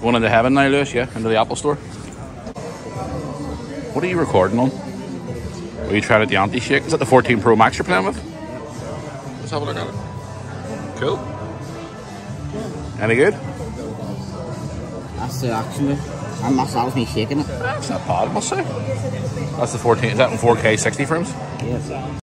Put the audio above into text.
Going into heaven now, Lewis, yeah? Into the Apple store. What are you recording on? Are you trying out the anti-shake? Is that the 14 Pro Max you're playing with? Let's have a look at it. Cool. Any good? That's the action bit. And that was me shaking it. That's not bad, I must say. That's the 14. Is that in 4K 60 frames? Yes.